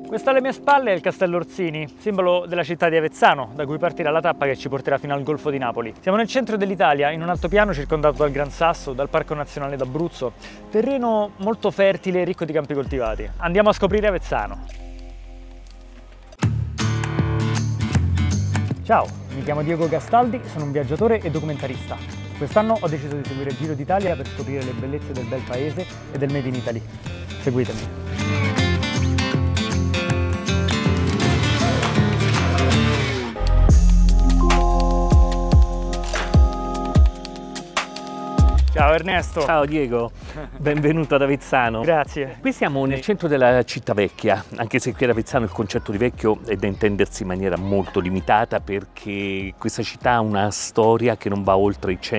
Questo alle mie spalle è il Castello Orsini, simbolo della città di Avezzano, da cui partirà la tappa che ci porterà fino al Golfo di Napoli. Siamo nel centro dell'Italia, in un altopiano circondato dal Gran Sasso, dal Parco Nazionale d'Abruzzo, terreno molto fertile e ricco di campi coltivati. Andiamo a scoprire Avezzano. Ciao, mi chiamo Diego Gastaldi, sono un viaggiatore e documentarista. Quest'anno ho deciso di seguire il Giro d'Italia per scoprire le bellezze del bel paese e del Made in Italy. Seguitemi. Ciao Ernesto! Ciao Diego, benvenuto ad Avezzano. Grazie. Qui siamo nel centro della città vecchia, anche se qui ad Avezzano il concetto di vecchio è da intendersi in maniera molto limitata, perché questa città ha una storia che non va oltre i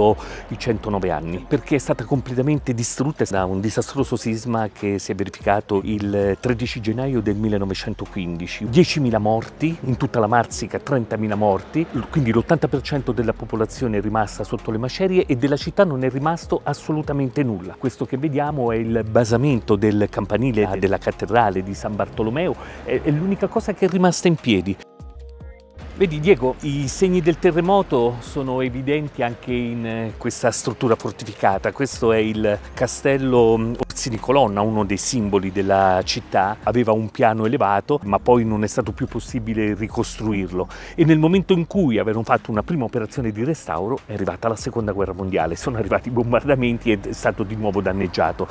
109 anni, perché è stata completamente distrutta da un disastroso sisma che si è verificato il 13 gennaio del 1915. 10.000 morti, in tutta la Marsica 30.000 morti, quindi l'80% della popolazione è rimasta sotto le macerie e della città non è rimasto assolutamente nulla. Questo che vediamo è il basamento del campanile della cattedrale di San Bartolomeo, è l'unica cosa che è rimasta in piedi. Vedi Diego, i segni del terremoto sono evidenti anche in questa struttura fortificata. Questo è il castello Orsini Colonna, uno dei simboli della città. Aveva un piano elevato, ma poi non è stato più possibile ricostruirlo. E nel momento in cui avevano fatto una prima operazione di restauro è arrivata la seconda guerra mondiale. Sono arrivati i bombardamenti ed è stato di nuovo danneggiato.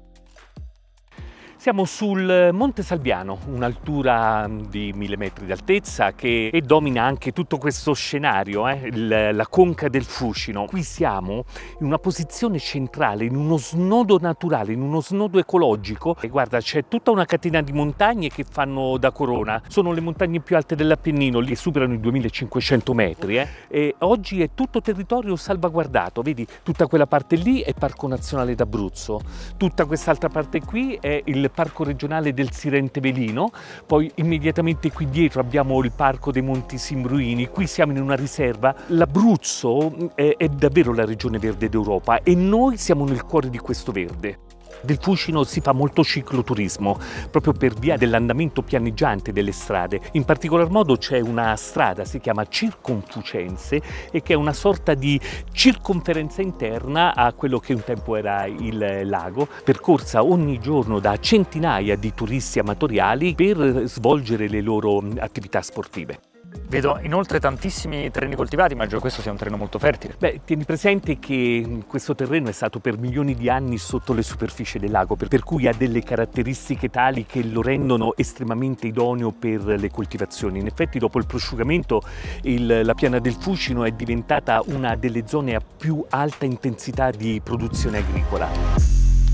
Siamo sul Monte Salviano, un'altura di 1000 metri d'altezza che domina anche tutto questo scenario, la conca del Fucino. Qui siamo in una posizione centrale, in uno snodo naturale, in uno snodo ecologico. E guarda, c'è tutta una catena di montagne che fanno da corona. Sono le montagne più alte dell'Appennino, li superano i 2500 metri. E oggi è tutto territorio salvaguardato. Vedi, tutta quella parte lì è Parco Nazionale d'Abruzzo, tutta quest'altra parte qui è il Parco regionale del Sirente Velino, poi immediatamente qui dietro abbiamo il Parco dei Monti Simbruini. Qui siamo in una riserva. L'Abruzzo è davvero la regione verde d'Europa e noi siamo nel cuore di questo verde. Del Fucino si fa molto cicloturismo, proprio per via dell'andamento pianeggiante delle strade. In particolar modo c'è una strada, si chiama Circonfucense, e che è una sorta di circonferenza interna a quello che un tempo era il lago, percorsa ogni giorno da centinaia di turisti amatoriali per svolgere le loro attività sportive. Vedo inoltre tantissimi terreni coltivati, immagino questo sia un terreno molto fertile. Beh, tieni presente che questo terreno è stato per milioni di anni sotto le superfici del lago, per cui ha delle caratteristiche tali che lo rendono estremamente idoneo per le coltivazioni. In effetti dopo il prosciugamento la piana del Fucino è diventata una delle zone a più alta intensità di produzione agricola.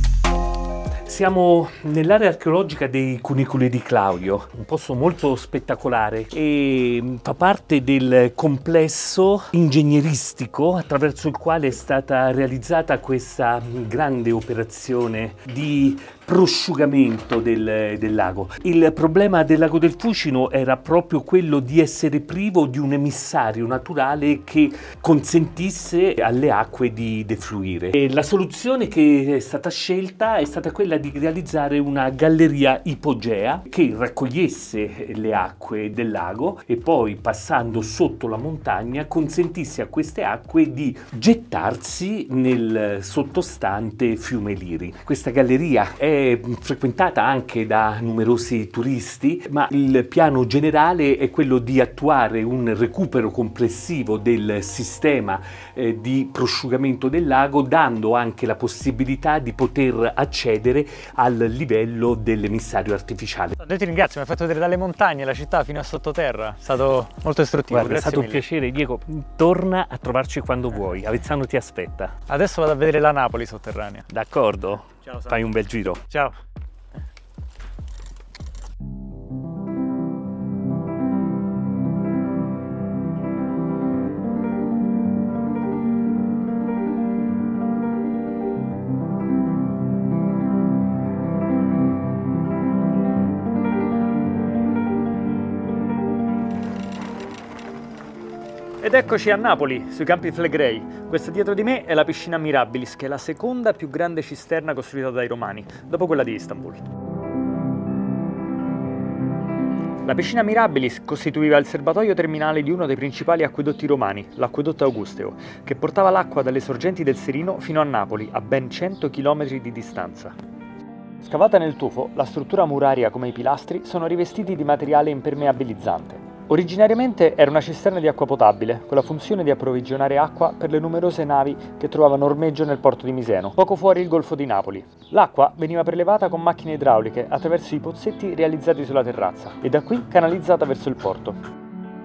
Siamo nell'area archeologica dei Cunicoli di Claudio, un posto molto spettacolare e fa parte del complesso ingegneristico attraverso il quale è stata realizzata questa grande operazione di prosciugamento del lago. Il problema del lago del Fucino era proprio quello di essere privo di un emissario naturale che consentisse alle acque di defluire. E la soluzione che è stata scelta è stata quella di realizzare una galleria ipogea che raccogliesse le acque del lago e poi, passando sotto la montagna, consentisse a queste acque di gettarsi nel sottostante fiume Liri. Questa galleria è frequentata anche da numerosi turisti, ma il piano generale è quello di attuare un recupero complessivo del sistema di prosciugamento del lago, dando anche la possibilità di poter accedere al livello dell'emissario artificiale. Io ti ringrazio, mi hai fatto vedere dalle montagne la città fino a sottoterra, è stato molto istruttivo. Guarda, è stato un piacere Diego, torna a trovarci quando vuoi, Avezzano ti aspetta. Adesso vado a vedere la Napoli sotterranea. D'accordo? Ciao, fai un bel giro. Ciao. Ed eccoci a Napoli, sui campi Flegrei. Questa dietro di me è la piscina Mirabilis, che è la seconda più grande cisterna costruita dai Romani, dopo quella di Istanbul. La piscina Mirabilis costituiva il serbatoio terminale di uno dei principali acquedotti romani, l'acquedotto Augusteo, che portava l'acqua dalle sorgenti del Serino fino a Napoli, a ben 100 km di distanza. Scavata nel tufo, la struttura muraria come i pilastri sono rivestiti di materiale impermeabilizzante. Originariamente era una cisterna di acqua potabile, con la funzione di approvvigionare acqua per le numerose navi che trovavano ormeggio nel porto di Miseno, poco fuori il Golfo di Napoli. L'acqua veniva prelevata con macchine idrauliche attraverso i pozzetti realizzati sulla terrazza e da qui canalizzata verso il porto.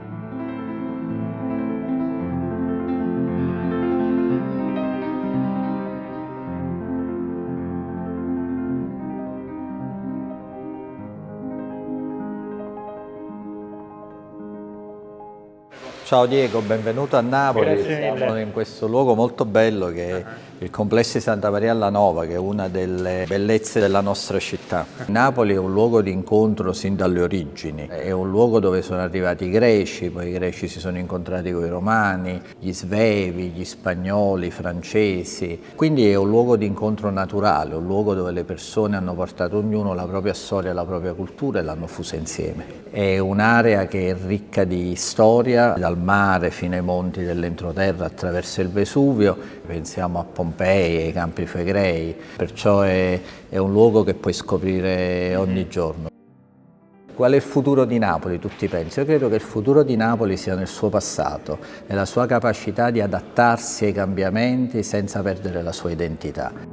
Ciao Diego, benvenuto a Napoli. Grazie mille. Siamo in questo luogo molto bello che è il complesso di Santa Maria alla Nova, che è una delle bellezze della nostra città. Napoli è un luogo di incontro sin dalle origini, è un luogo dove sono arrivati i greci, poi i greci si sono incontrati con i romani, gli svevi, gli spagnoli, i francesi, quindi è un luogo di incontro naturale, un luogo dove le persone hanno portato ognuno la propria storia, la propria cultura e l'hanno fusa insieme. È un'area che è ricca di storia, dal mare fino ai monti dell'entroterra attraverso il Vesuvio, pensiamo a Pompei, ai Campi Flegrei, perciò è un luogo che puoi scoprire ogni giorno. Qual è il futuro di Napoli, tutti pensano? Io credo che il futuro di Napoli sia nel suo passato, nella sua capacità di adattarsi ai cambiamenti senza perdere la sua identità.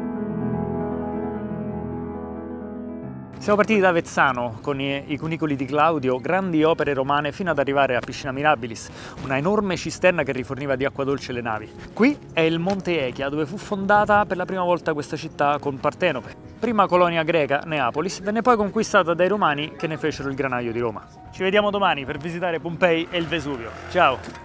Siamo partiti da Avezzano con i cunicoli di Claudio, grandi opere romane fino ad arrivare a Piscina Mirabilis, una enorme cisterna che riforniva di acqua dolce le navi. Qui è il Monte Echia, dove fu fondata per la prima volta questa città con Partenope. Prima colonia greca, Neapolis, venne poi conquistata dai Romani che ne fecero il granaio di Roma. Ci vediamo domani per visitare Pompei e il Vesuvio. Ciao!